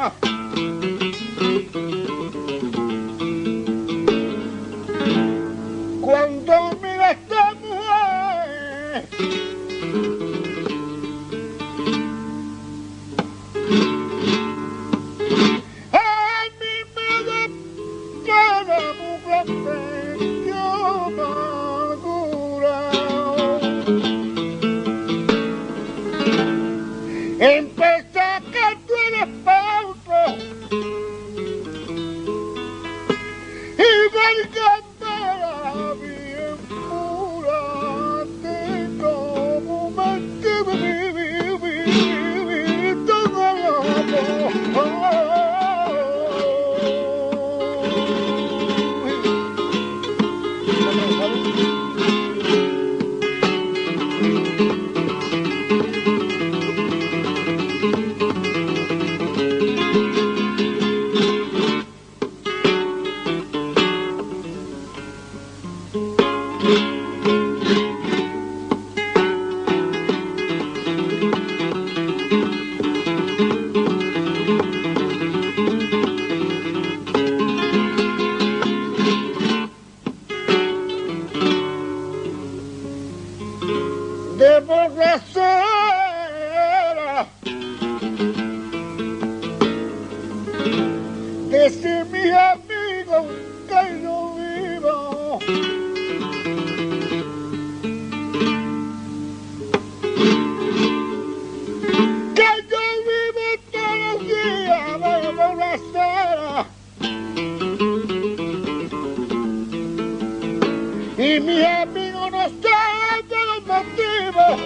Cuando mira esta mujer, a mí me da pena muy grande, yo amargura. Empecé a que tú eres pauto y válgame bien pura, tengo momentos de vivir todo el de borrachera, decir mis amigos que yo vivo, que yo vivo todos los días de borrachera, y mis amigos no saben de los motivos,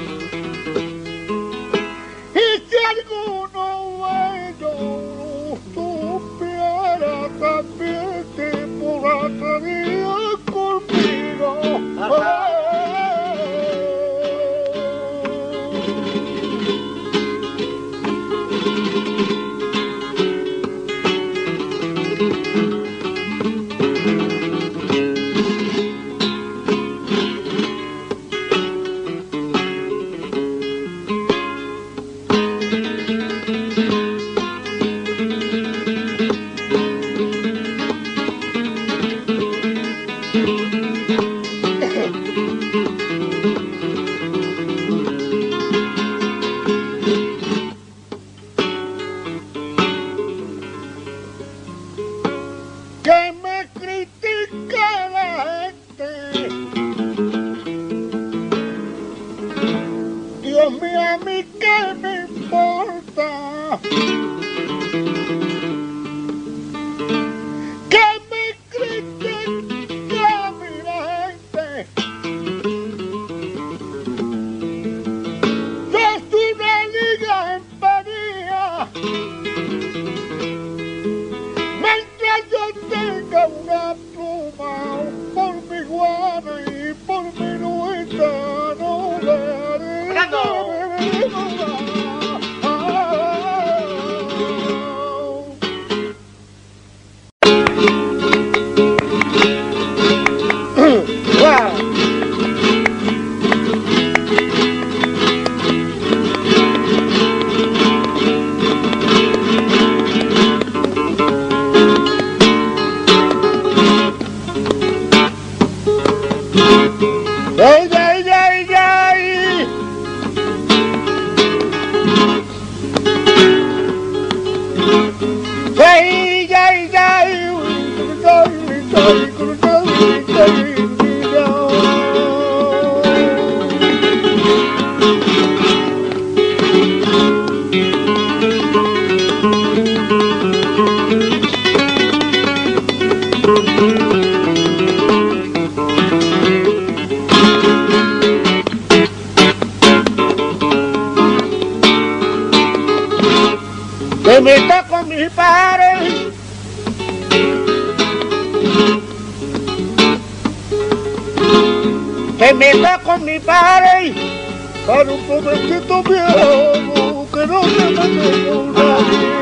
y si alguno de ellos supiera también te emborracharía conmigo. Que me critica la gente, Dios mío, a mí qué me importa, que me critica a mí la gente, sos una liga en Paría. Mientras yo tenga una pluma por mi guana y por mi nuita, no le haré nada. ¡Ey, ey, ey, ey! ¡Ey, ey, ey! Que me está con mis padres, que me está con mi padre, para un pobrecito viejo que no se mete con nadie.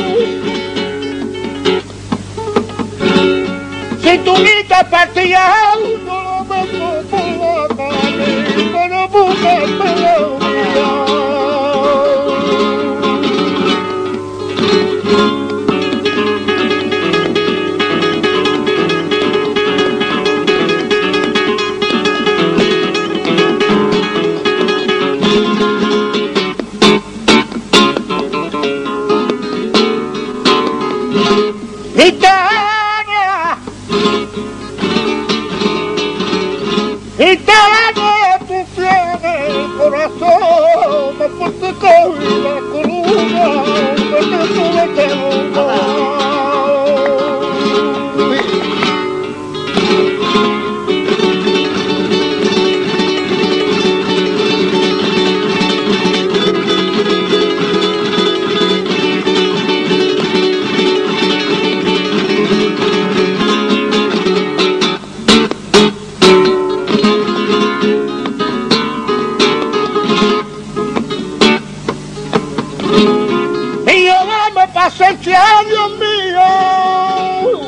Si tu niña partía, no lo meto por la calle, para buscarme la vida. Gitana, tú tienes el corazón más fuerte que la columna, porque tú le tengo paciencia, Dios mío.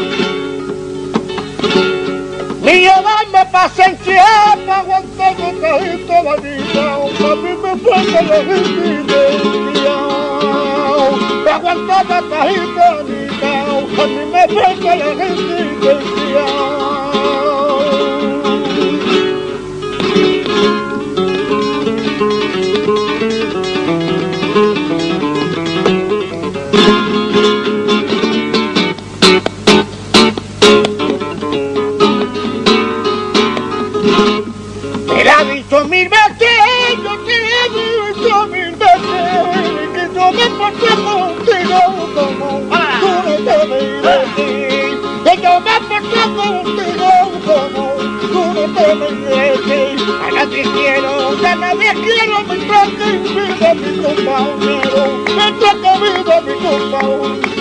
Mío, dame paciencia para aguantar esta gente la vida. A mí me falta la resistencia. Para aguantar esta gente la vida. A mí me falta la resistencia. Te la he dicho mil veces, yo te he dicho mil veces, que yo me porto contigo como tú no te mereces, que yo me porto contigo como tú no te mereces. A nadie quiero, mientras que viva mi compañero, mientras que viva mi compañero.